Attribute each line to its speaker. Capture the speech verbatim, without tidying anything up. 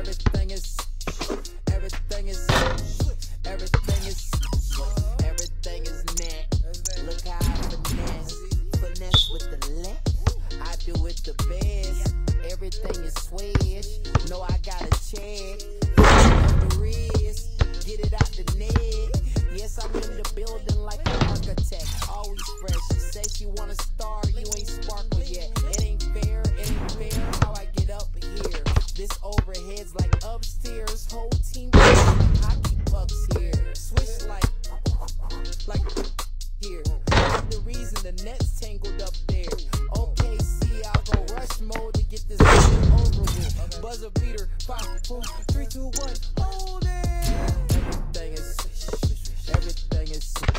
Speaker 1: Everything is, everything is, everything is, everything is net. Look how I finesse, finesse with the left. I do it the best. Everything is swish. No, I got a check. The wrist, get it out the net. Yes, I'm in the building like an architect. Always fresh. She say she want a star, you ain't sparkle yet. It ain't fair, it ain't fair how I get up here. This overhead's like upstairs. Whole team like hockey pucks here. Swish like, like here. The reason the net's tangled up there. Okay, see, I'll go rush mode to get this over with. Buzzer beater, five, four, three, two, one, hold it. Everything is, everything is.